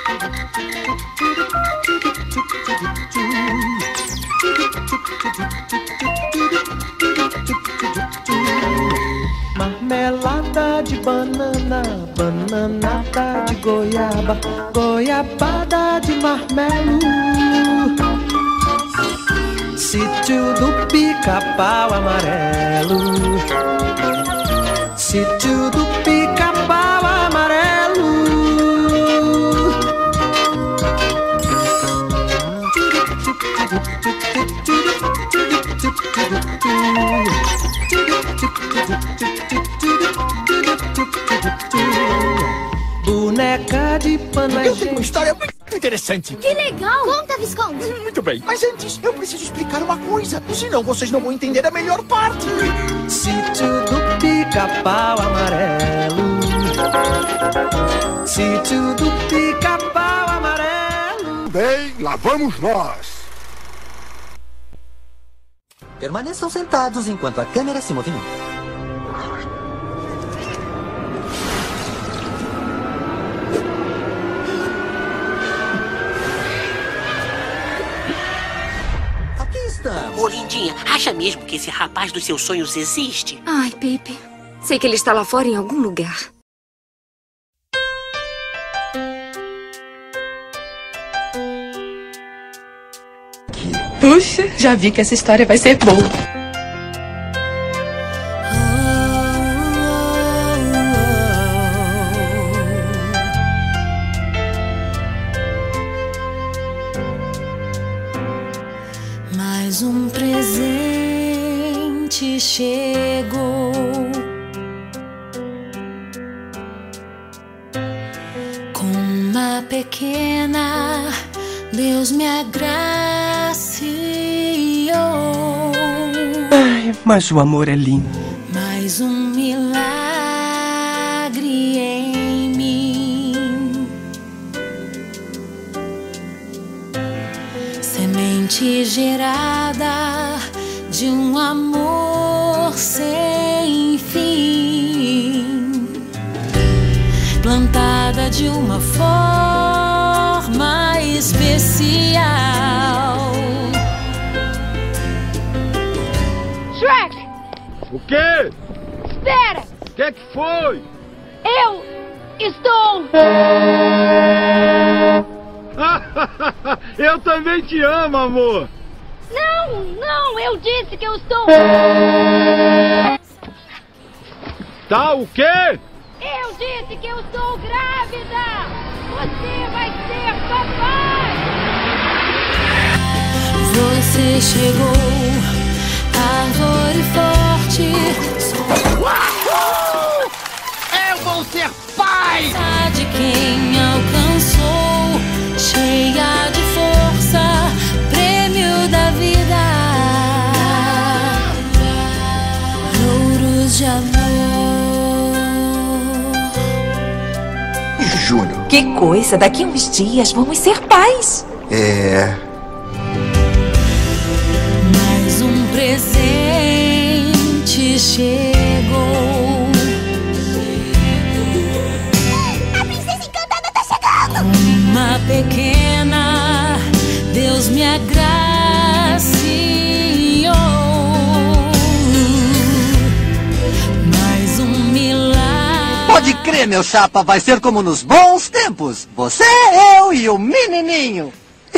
Marmelada de banana, bananada de goiaba, goiabada de marmelo. Sítio do Pica-Pau Amarelo, sítio do Pica-Pau Amarelo. Boneca de pano. Eu tenho uma história muito interessante. Que legal! Conta, Visconde. Muito bem, mas antes eu preciso explicar uma coisa, senão vocês não vão entender a melhor parte. Sítio do Pica-Pau Amarelo, sítio do Pica-Pau Amarelo. Bem, lá vamos nós. Permaneçam sentados enquanto a câmera se movimenta. Ô, lindinha, acha mesmo que esse rapaz dos seus sonhos existe? Ai, Pepe. Sei que ele está lá fora em algum lugar. Puxa, já vi que essa história vai ser boa. Mais um presente chegou, com uma pequena Deus me agraciou. Ai, mas o amor é lindo. Mais um milagre em mim, semente gerada de um amor sem fim, plantada de uma forma especial. Shrek! O quê? Espera! O que foi? Eu estou... Eu também te amo, amor. Não, não, eu disse que eu estou... Tá, o quê? Eu disse que eu estou grávida! Você vai ser papai! Você chegou, árvore forte. Eu vou ser pai! De quem alcançou, cheia de força, prêmio da vida, louros de amor. Júnior. Que coisa, daqui a uns dias vamos ser pais. É... Mais um presente chegou. A princesa encantada tá chegando! Uma pequena Deus me agraciou. Mais um milagre. Pode crer, meu chapa, vai ser como nos bons tempos. Você, eu e o menininho.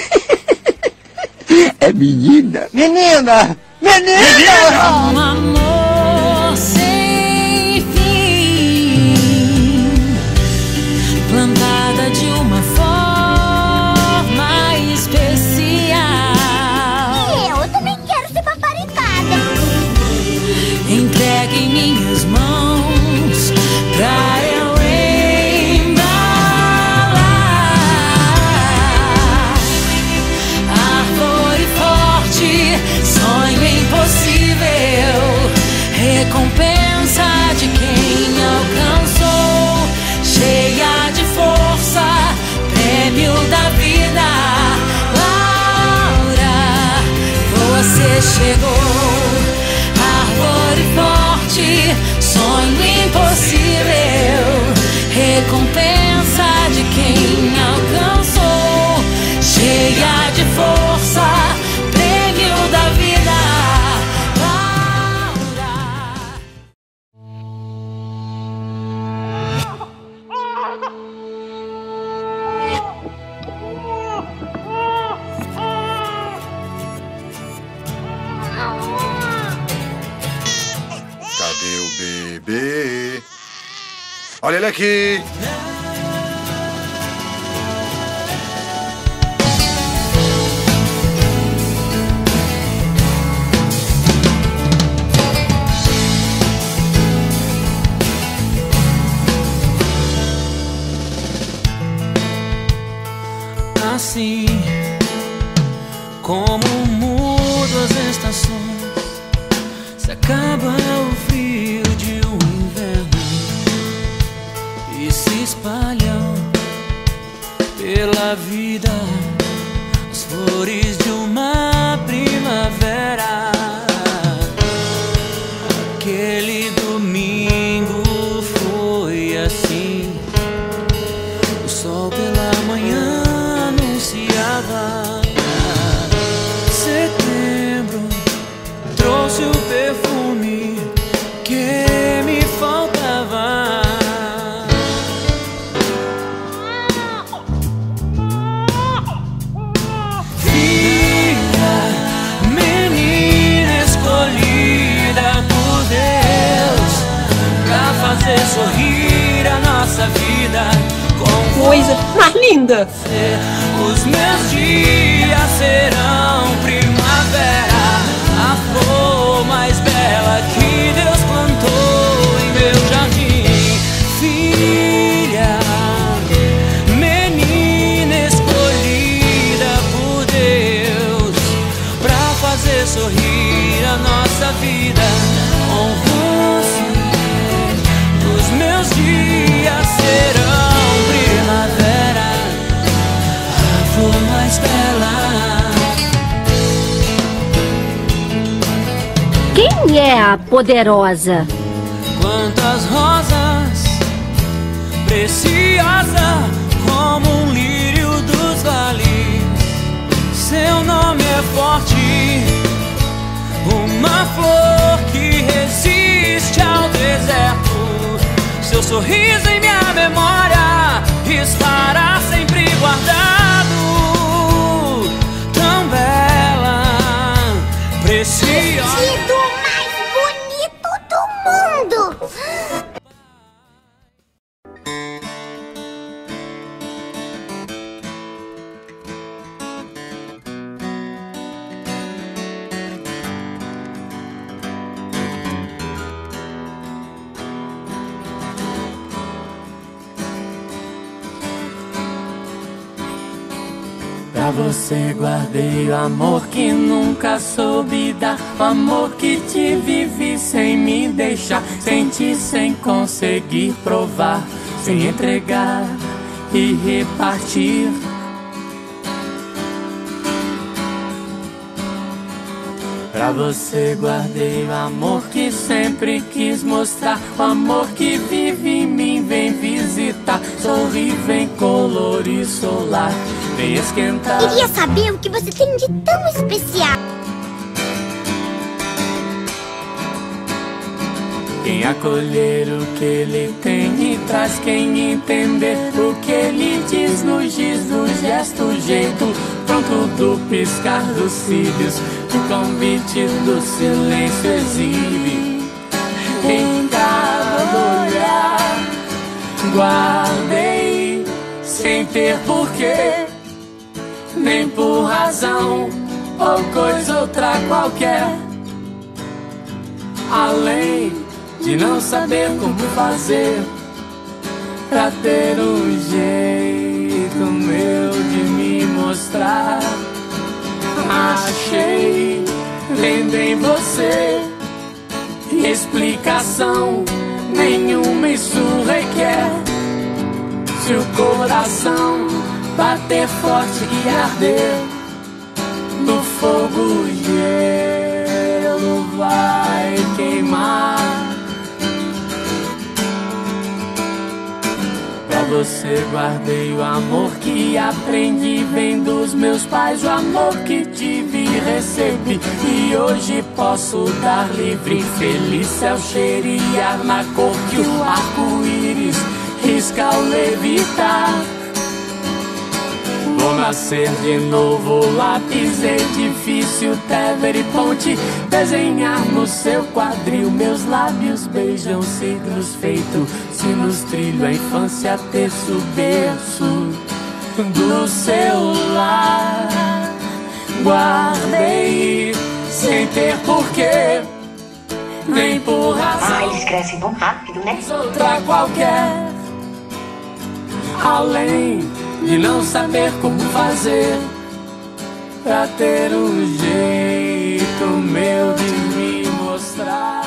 É menina. Menina! Menina! Um amor sem fim, plantada de uma forma especial. Eu também quero ser paparicada. Entregue em minhas mãos pra eu embalar. Árvore forte, sonho impossível, recompensa de quem alcançou, cheia de força, prêmio da vida. Laura, você chegou, árvore forte, sonho impossível, recompensa de quem alcançou. Cadê o bebê? Olha ele aqui! Assim como mudam as estações, se acaba o frio de um inverno e se espalham pela vida as flores de uma primavera. Aquele domingo foi assim, o sol pela manhã anunciava. Setembro trouxe o perfume que me faltava. Filha, menina escolhida por Deus pra fazer sorrir a nossa vida. Coisa mais linda! Os meus dias serão primavera, a flor mais bela que Deus plantou em meu jardim. Filha, menina escolhida por Deus pra fazer sorrir a nossa vida. Com você, os meus dias serão primavera, a flor mais bela. Quem é a poderosa? Quantas rosas, preciosa como um lírio dos vales. Seu nome é forte, uma flor que resiste ao deserto. Seu sorriso em minha memória estará sempre guardado. Tão bela, preciosa. Vestido mais bonito do mundo. Pra você guardei o amor que nunca soube dar, o amor que te vivi sem me deixar, senti sem conseguir provar, sem entregar e repartir. Pra você guardei o amor que sempre quis mostrar, o amor que vive em mim, vem visitar, sorri, vem colorir solar, vem esquentar. Queria saber o que você tem de tão especial. Quem acolher o que ele tem e traz, quem entender o que ele diz, nos giz do gesto, jeito pronto do piscar dos cílios, o convite do silêncio exibe. Em cada olhar guardei, sem ter porquê, nem por razão ou coisa outra qualquer, além de não saber como fazer pra ter um jeito meu de me mostrar. Achei, vendo em você, explicação nenhuma isso requer. Se o coração bater forte e arder, no fogo o gelo vai queimar. Pra você guardei o amor que aprendi, vem dos meus pais, o amor que tive e recebi, e hoje posso dar livre. Feliz céu cheirar na cor que o arco-íris risca ao levitar. Vou nascer de novo, lápis, edifício, Tever e ponte. Desenhar no seu quadril, meus lábios beijam signos feitos. Sinos trilho a infância, terço, berço do seu lar. Guardei sem ter porquê, nem por razão. Ah, eles crescem tão rápido, né? Outra qualquer, além de não saber como fazer pra ter um jeito meu de me mostrar.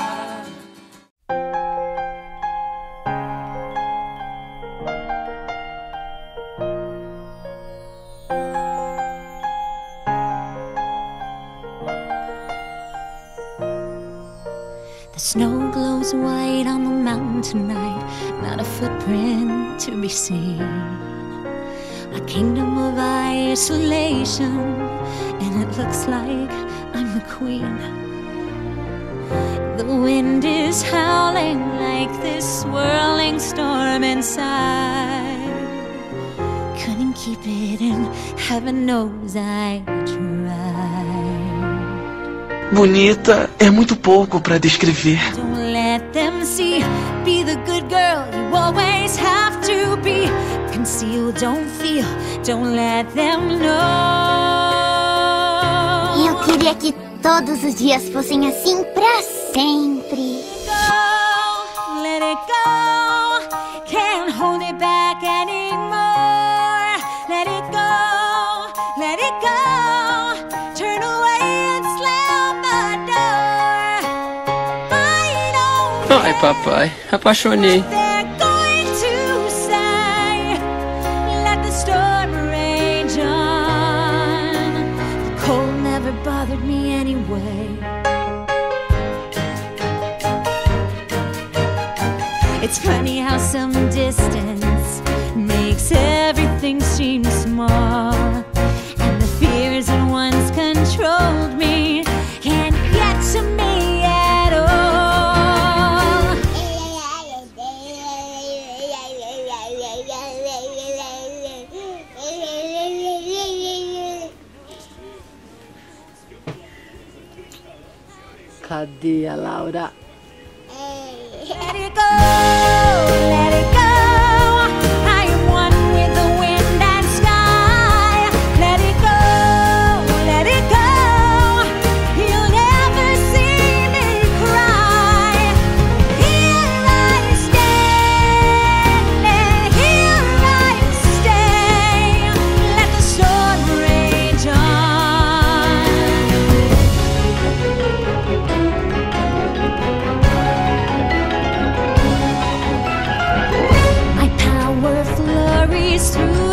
The snow glows white on the mountain tonight, not a footprint to be seen. A kingdom of isolation, and it looks like I'm the queen. The wind is howling like this swirling storm inside. Couldn't keep it in, heaven knows I tried. Bonita é muito pouco pra descrever. Don't let them see, be the good girl you always have to be. Conceal, don't feel, don't let them know. Eu queria que todos os dias fossem assim pra sempre. Let it go, can't hold it back anymore. Let it go, let it go. Turn away and slam the door. Ai, papai, apaixonei. Bothered me anyway. It's funny how some distance makes everything seem small, and the fears that once controlled me can't get to me at all. Cadê a Laura? Let it go, let it go. I am one with the wind and sky. Let it go, let it go. You'll never see me cry. Here I stand, and here I stay. Let the storm rage on. My power flurries through